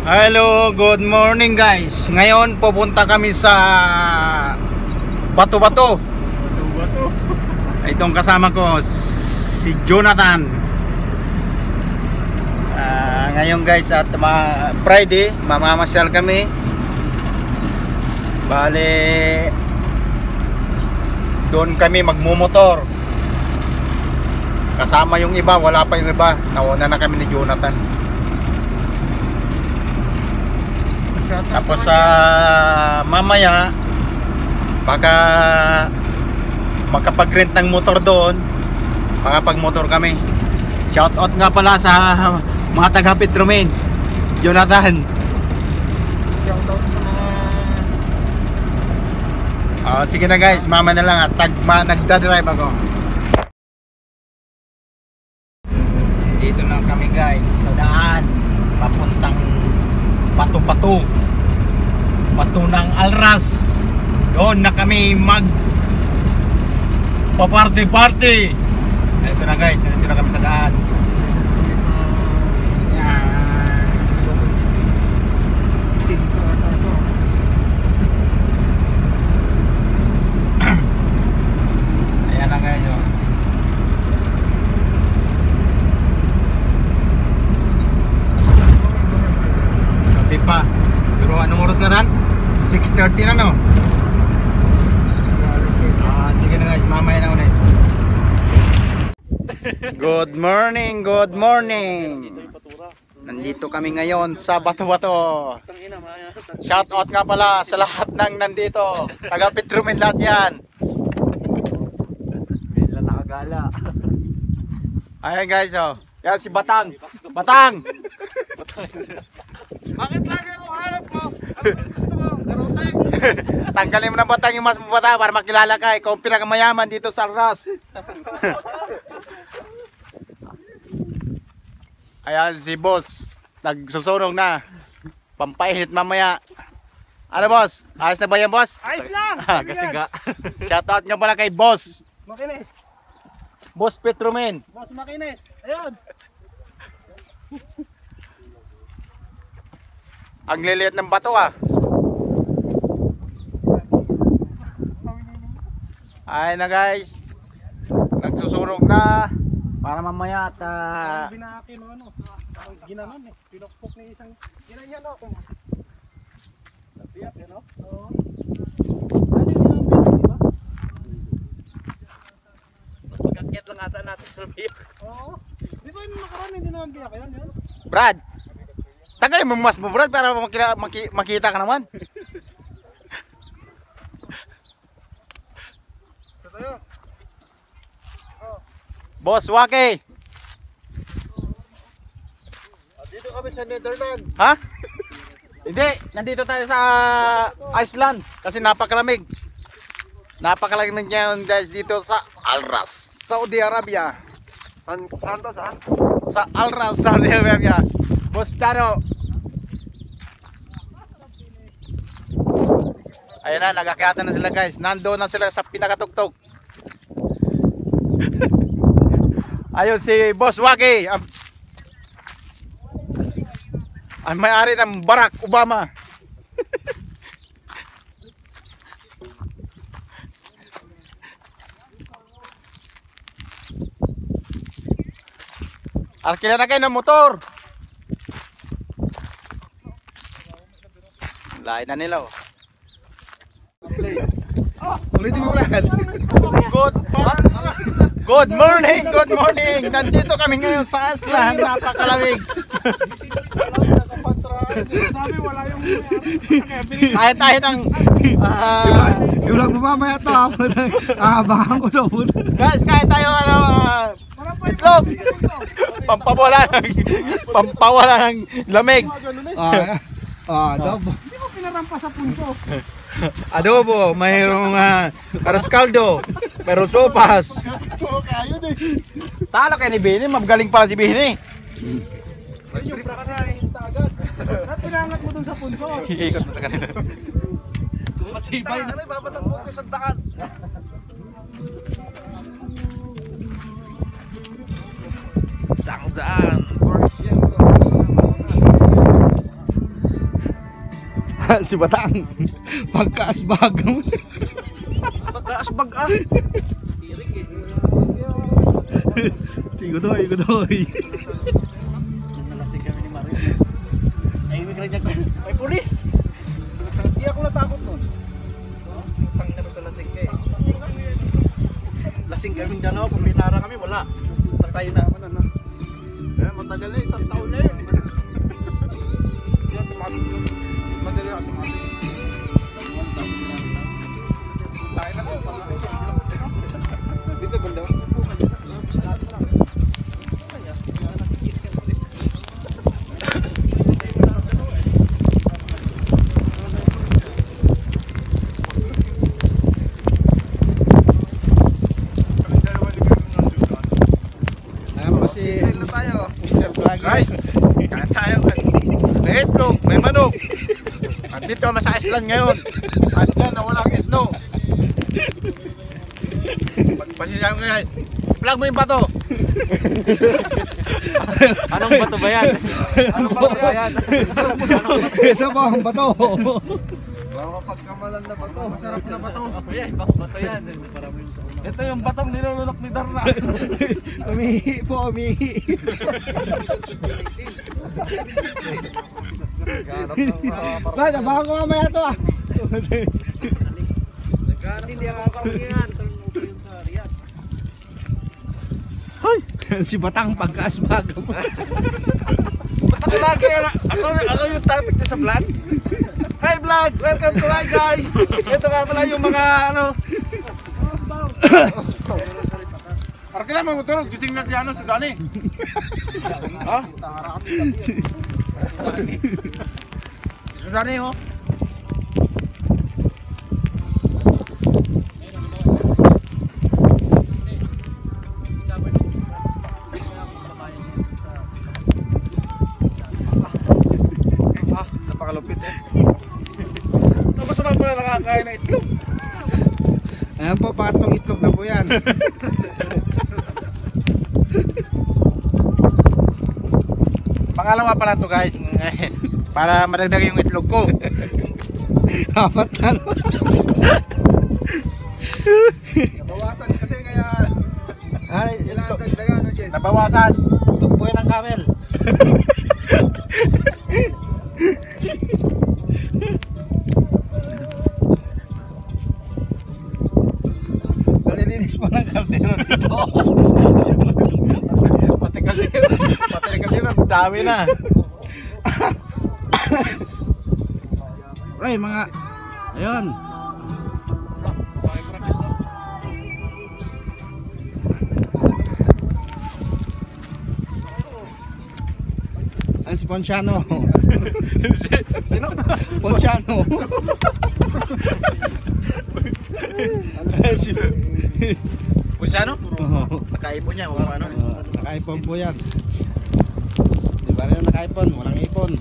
Hello, good morning guys. Ngayon pupunta kami sa Bato-Bato. Itong kasama ko si Jonathan. Ngayon guys at Friday mamamasyal kami. Bale doon kami magmumotor. Kasama yung iba, wala pa yung iba. Nauna na kami ni Jonathan. Tapos mamaya baka makapag-rent ng motor doon, makapag-motor kami. Shout out nga pala sa mga taga Petromin, Jonathan. Shout out sa mga... Sige na guys, mama na lang at nagdadrive ako. Dito lang kami guys sa daan papuntang Bato-Bato, Bato ng Alras. Doon na kami mag pa-party. Ito na guys, ito na kami sa daan. Ayan na guys, oh. Gabi pa. Pero anong oras na ran? 6:30 na, no? Sige na guys, mamaya na ulit. Good morning, good morning. Nandito kami ngayon sa Bato-Bato. Shout out nga pala sa lahat ng nandito. Taga Petromin lahat yan. Bigla nakagala. Ayan guys, oh. Yan si Batang. Batang! Bakit lagi ako hanap mo? Ano gusto mo? Garotay? Tanggalin mo na Batang yung mas mabata para makilala ka. Ikaw ang pinakamayaman dito sa Alras. Ayan si boss. Nagsusunog na. Pampainit mamaya. Ano boss? Ayos na ba yan boss? Ayos lang! Kasi ga. Shoutout nga pala kay boss. Makinis! Boss Petromin. Boss Makinis! Ayun! Ang liliit ng bato ah. Ay na guys. Nagsusunog na. Para mamaya at Binaki mo ano? Ginanon eh. Pinokpok ni isang... Ginanyan o. Nabiyak yun o? Oo. Ano yung ginamit di ba? pagkakyat lang ata natin sa biyak. Oo. Di ba yung nakarami hindi naman biyak yun? Brad, tanggalin mo mas mo Brad para makita ka naman. Sa tayo. Boss Waki. Dito kami sa Netherlands. Ha? Hindi, nandito tayo sa Iceland kasi napakalamig. Napakalamig ngayon guys dito sa Alras, Saudi Arabia. Saan to? Saan? Sa Alras, Saudi Arabia. Boss Charo. Ayan na, nagakyatan na sila guys. Nandoon na sila sa pinakatugtog. Ayun si Boss Waki, ang may-ari ng Barack Obama. Arkila na kayo ng motor. Lain na nila oh. Ulitin mo Brad. Good morning, good morning. Nandito kami ngayon sa Aslan, napakalamig. Sabi wala yung... Tayo ng I-vlog mo mamaya to ha. Abangan ko to. guys, kaya tayo itlog. Pampawala ng lamig. Adobo. Hindi mo pinarampa sa punso. Adobo, mayroong aras kaldo, mayroong sopas. Oo, kayo din. Talo kayo ni Bini, magaling pala si Bini. Yung prakain agad. At pinangat mo dun sa punso. Iikot mo sa kanila. Matibay na. Babatang mo ko sa daan. Sangzaan. Si Batang. Pagkaasbag. Pagkaasbag ah. Igudoy, igudoy. Nalasing kami ni Mario. Ay, may ganyan ko. May pulis! Hindi ako natakot nun. Utang na sa lasing ka eh. Lasing kami dalawa, kung may nara kami, wala. Patay na. Eh, matagal na, isang taon na yun. Madali ako. Tayo na po. Dito banda. Guys, kain tayo. May itlog, may manok. Andito kami sa Iceland ngayon. Iceland na walang snow. Pasensya mo guys. I-vlog mo yung bato. Anong bato ba yan? Anong bato ba yan? Ito po ang bato. Baka pagkamalan na bato. Masarap na bato. Ayan, bato yan. Ito yung batong nilulunok ni Darna. Umihi po, umihi. Brad, baka ko mamaya to ah. Hindi ako kaparungan. Hoy! Si Batang pagkaasbag. Ako lagi, ako yung topic niya sa vlog. Hi vlog! Welcome to my guys! Ito nga pala yung mga ano. Para kailan mo tulog, gising na si ano, si Dani. Ha? Si Dani oh. Napakalupit eh. Tapos naman pala nakakain na itlog. Ayan po, pangatlong itlog na po yan. Pangalawa pala to guys. Para madagdag yung itlog ko. Apat na. Nabawasan kasi kaya Ay, kailangan dagdagan no, Jess? Nabawasan. Itlog po ng camel. Kalilinis pa ng kaldero dito. Pati kaldero, dami na. Ay, mga... Ayun. Ang si Ponciano. Sino? Ponciano. Si... Pusano? Oo. Nakaipon niya, o ano? Nakaipon po yan. Di ba rin nakaipon? Walang ipon.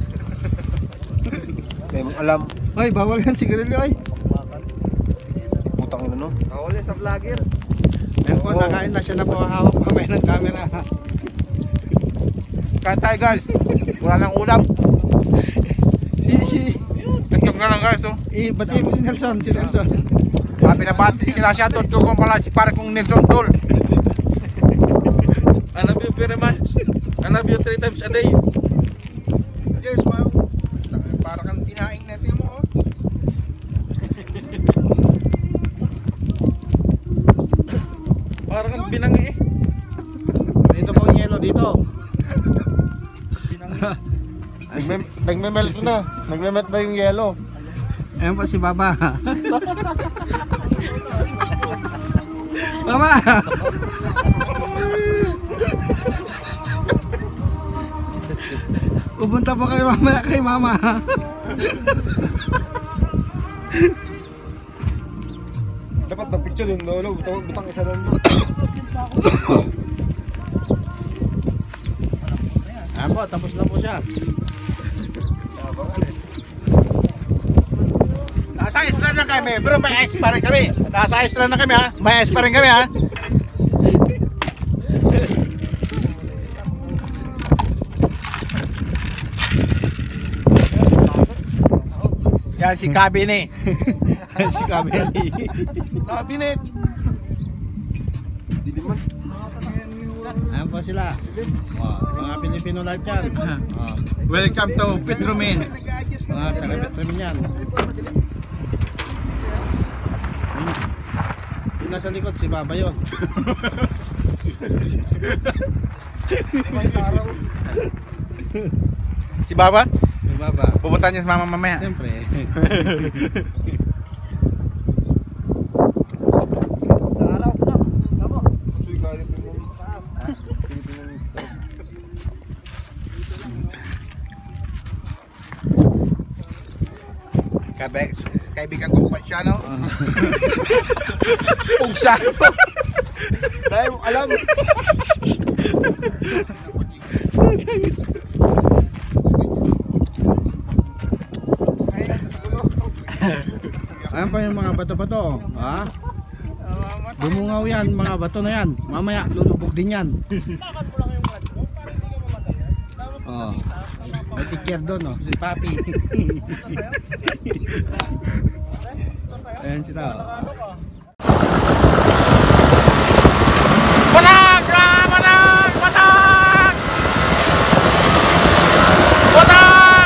May mong alam. Ay, bawal yan sigarilyo ay. Putang ina no? Bawal yan sa vlogger. Ayun po, nakain na siya na po hawak mamaya ng camera. Kain tayo guys. Wala nang ulam. Si... Itlog na lang guys oh. Bati mo si Nelson, si Nelson. Pinabati sila siya, totoo ko pala si pare kong Nelson Tol. I love you very much. I love you 3 times a day. Yes, wow. Para kang tinaing natin mo oh. Para kang binangi eh. Dito po ang yelo dito. Nagme-melt na. Nagme-melt na yung yelo. Ayan po si Baba. Baba! Pupunta po kayo mamaya kay Mama. Dapat na-picture yung lolo. Butang isa doon. Ayan po, tapos na po siya. Nasa Iceland na kami, bro, may ice pa rin kami. Nasa Iceland na kami ha, may ice pa rin kami ha. Yan si Kabini. Si Kabeli. Cabinet. Ayan po sila. Mga Pilipino lahat yan. Welcome to Petromin. Mga taga-Petromin yan. Yung nasa likod, si Baba yun. Si Baba? Si Baba. Pupunta niya sa mama mamaya. Siyempre. Kaibigan ko pa siya, no? Pugsa. Dahil mo alam. Ayan pa yung mga bato-bato. Ha? Dumungaw yan, mga bato na yan. Mamaya lulubog din yan. Oh. May teacher doon, oh, si Papi. Ayan sila. Patag! Patag! Patag! Patag!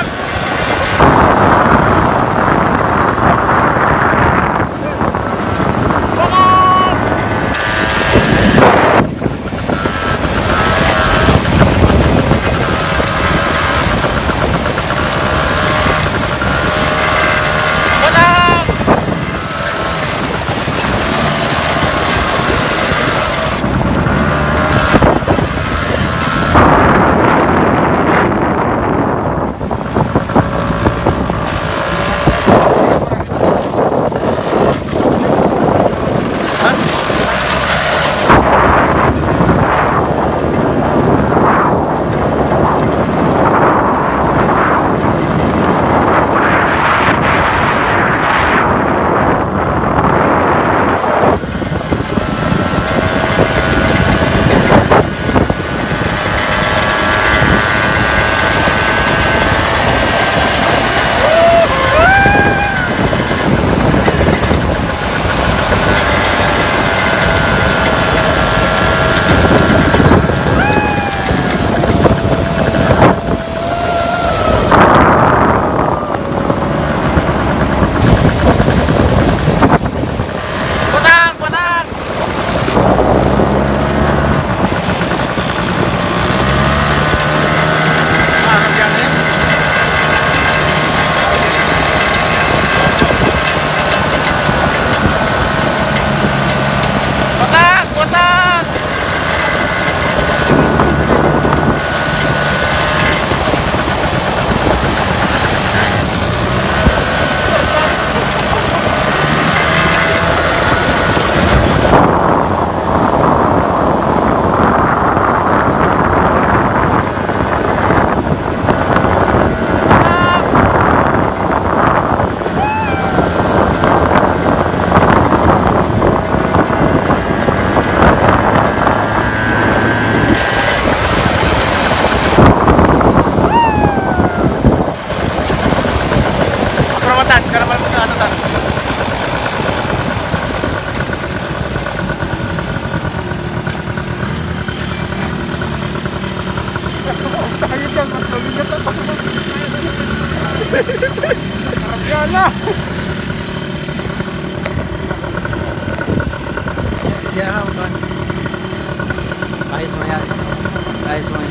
Ayos mo yan. Ayos mo yan.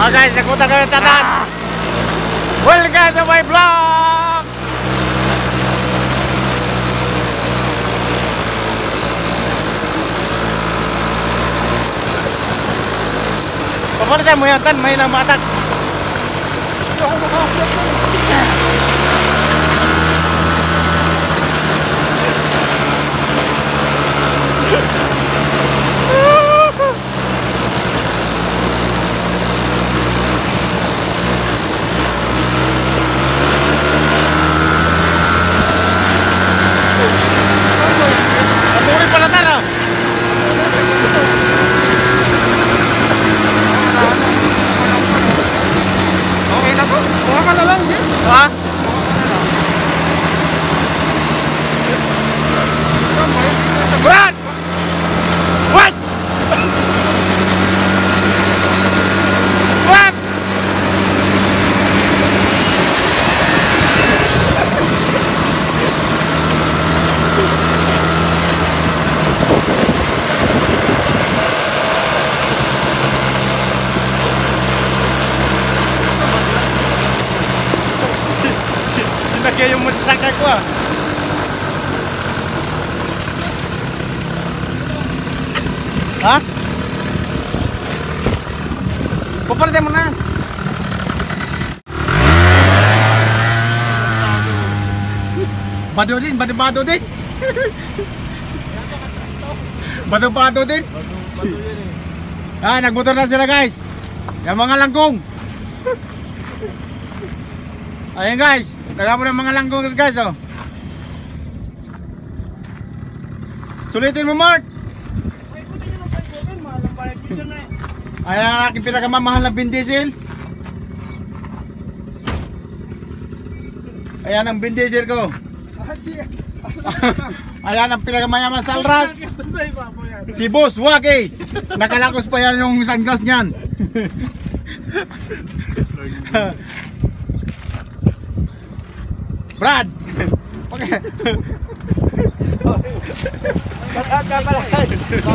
Guys, nakutan kami tatat. Welcome to my vlog. Papalitan mo yan, Tan. May lang matak. Muli pala, Tan. Ah. Okay na po. Kuha ka na lang, Jim. Ha? Brad! What? What? Sinagay yung masasakay ko ah. Ha? Papalitan mo na. Bado din, bado din. Bado din. Ah, nagmotor na sila guys. Yung mga langkong. Ayun guys, taga mo ng mga langkong guys oh. Sulitin mo, Mark. Ayan ang aking pinakamamahal na Vin Diesel. Ayan ang Vin Diesel ko. Ayan ang pinakamayaman sa Alras. Si Boss Waki. Nakalakos pa yan yung sunglass niyan. Brad. Okay. Shoutout pala kay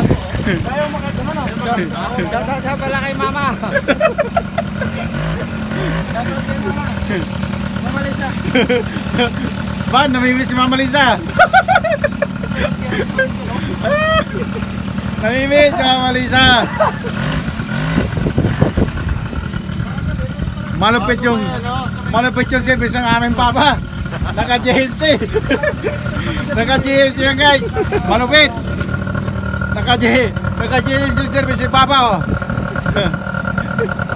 Shoutout pala kay Mama. Mama Lisa. Ba, namimiss si Mama Lisa. Namimiss si Mama Lisa. Malupit yung service ng aming papa. Naka-JMC. Naka-JMC yan guys. Malupit. Naka-JMC service si papa oh.